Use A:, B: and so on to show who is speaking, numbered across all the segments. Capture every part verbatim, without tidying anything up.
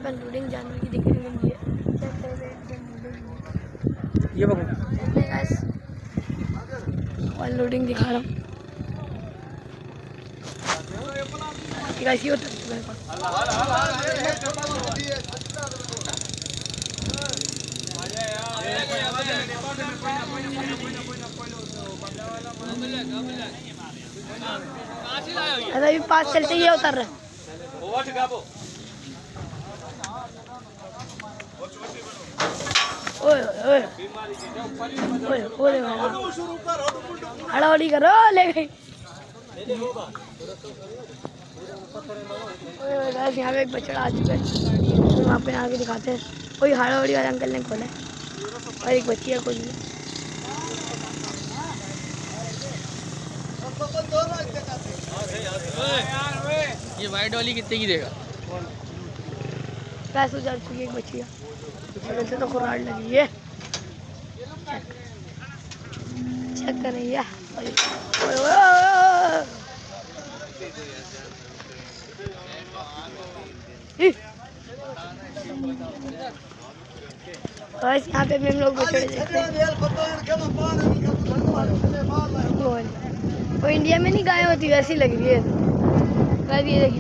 A: पर लोडिंग जानवर की दिखने मिली है।
B: ये बघो
A: और लोडिंग दिखा रहा हूँ होता अभी पास चलते ही उतर रहे हड़ाहड़ी करो ले गई। यहाँ पे एक बछड़ा आ चुका है, वहाँ पे आगे दिखाते हैं। कोई हड़ाहड़ी वाले अंकल ने खोला है और एक बच्चिया खोली है।
B: ये वाइट वाली कितने की देगा?
A: पैसे जा चुकी है एक बच्चिया, वैसे तो खुराड़ लगी है। चेक कर रही है। बस यहाँ पे भी हम लोग बछड़े देखते हैं। वो इंडिया में नहीं गाय होती वैसी लग रही है। बस ये देखिए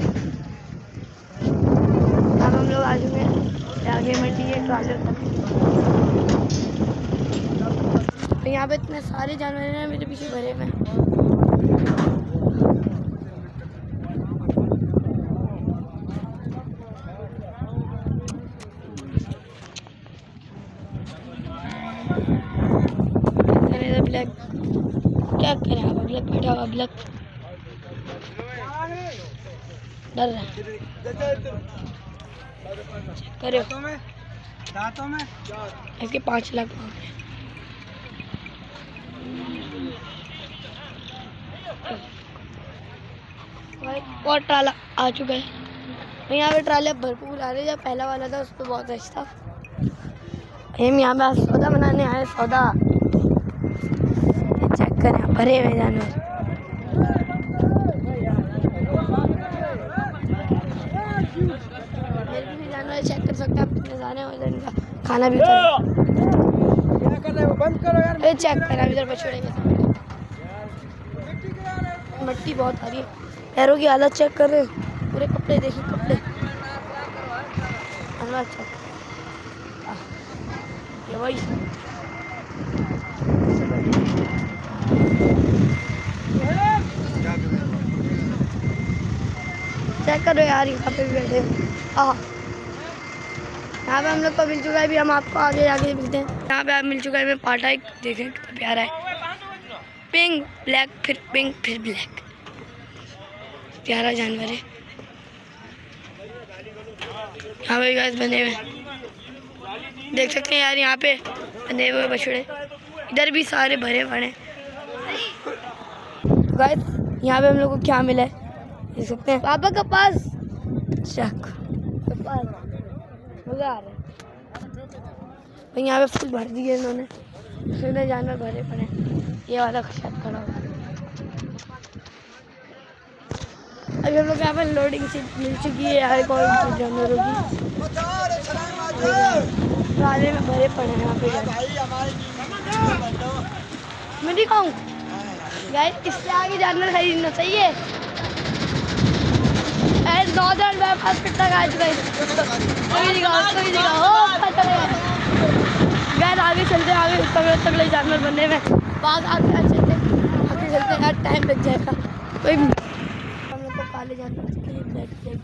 A: अब हम लोग आ चुके हैं आगे मंडी है ट्रालर तक। तो यहाँ पे इतने सारे जानवर हैं मेरे पीछे भरे में। ब्लैक क्या करें अब ब्लैक बैठा हुआ ब्लैक डर रहा है। करे दांतों में इसके पाँच लाख मांग रहे हैं। और ट्राला आ चुका है। यहाँ पे ट्राले भरपूर आ रहे हैं। जब पहला वाला था उस पर बहुत रश था। हम यहाँ पे सौदा बनाने आए सौदा। चेक करें भरे हुए जानवर। जानवर चेक कर सकते हैं आप कितने सारे हैं। इनका खाना भी बंद करो यार। चेक करें इधर बछड़े के सामने मिट्टी बहुत आ रही है। पैरों की हालत चेक कर रहे हैं। पूरे कपड़े देखिए कपड़े अच्छा ये वही चेक करो यार यहाँ पे भी बैठे। हाँ यहाँ पे हम लोग को मिल चुका है। भी हम आपको आगे जाके मिलते हैं। यहाँ पे आप मिल चुका है हमें पाटा एक देखें कितना प्यारा है। पिंक ब्लैक फिर पिंक फिर ब्लैक प्यारा जानवर है। यहाँ पे गाइस बने हुए देख सकते हैं यार। यहाँ पे बने हुए बछड़े इधर भी सारे भरे पड़े। गाइस यहाँ पे हम लोग को क्या मिला है देख सकते हैं। पापा का पास चक मजा आ रहा है। यहाँ पे फूल भर दिए इन्होंने। इन्होंने जानवर भरे पड़े। ये वाला शायद खड़ा हुआ। अभी हम लोग यहाँ पर लोडिंग से मिल चुकी है हर कोई जानवरों की। ट्राले में भरे पड़े हैं यहाँ पे। मैं दिखाऊँ गाइस इससे आगे जानवर खरीदना चाहिए। नॉर्दर्न बाईपास पे तक आ चुका है। कोई दिखाओ कोई दिखाओ गाइस आगे चलते आगे तगड़े तगड़े जानवर बनने में बाद आगे चलते आगे चलते यार टाइम लग जाएगा। कोई हम लोग को काले जानवर के लिए ब्लैक ब्लैक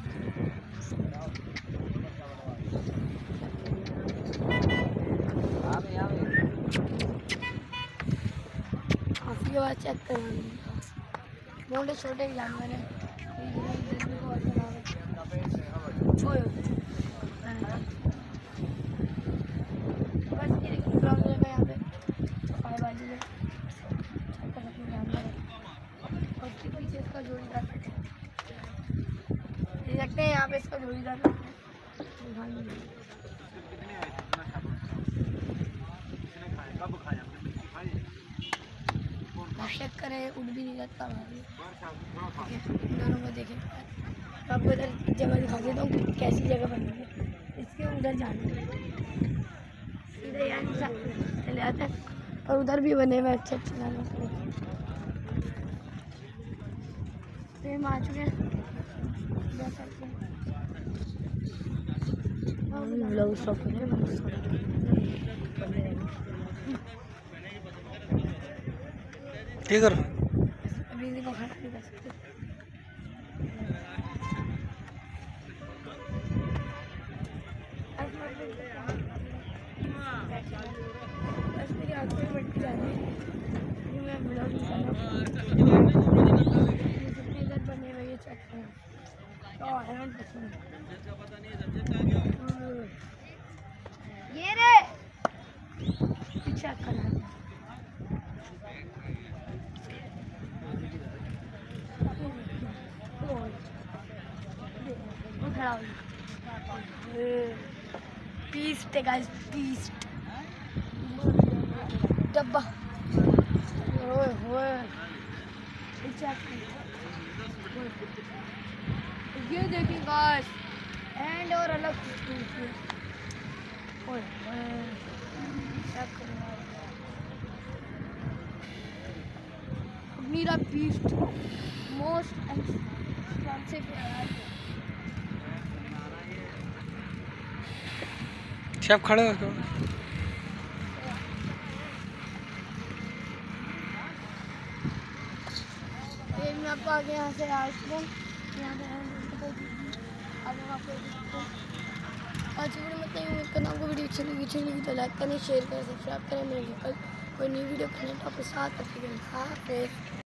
A: काफी बार चेक कराएंगे। मोटे छोटे जानवर हैं। देखते हैं यहाँ पे इसका जोड़ीदार चेक करें उड़ भी नहीं जाता। दोनों को देखें आपको इधर जगह दिखा देता हूँ कैसी जगह बनी है। उधर जाना सीधे यहाँ चले आते हैं। और उधर भी बने हुए अच्छे अच्छे गाने सेम आ चुके हैं। ब्लाउज शॉप है
B: ठीक है
A: अभी इसी को खड़ा नहीं कर सकते। बस मेरी आंखें बढ़ती जा रही है। मैं ब्लॉग नहीं कर रहा इधर बने हुए ये चेक करें तो हैरान पसंद ये रे चेक करना पीस्ट है गाइस पीस्ट डब्बा ओए ओए ये देखिए गाइस एंड और अलग ओए मेरा पीस्ट मोस्ट एक्सपेंसिव
B: सब खड़े हो
A: मैं आपको आगे यहाँ से आज को यहाँ पे आगे आपको आज वीडियो में इतना ही उम्मीद करना आपको वीडियो अच्छी लगी अच्छी लगी तो लाइक करें शेयर करें सब्सक्राइब करें मेरे कल कोई नई वीडियो बनाने तो आपके साथ अपने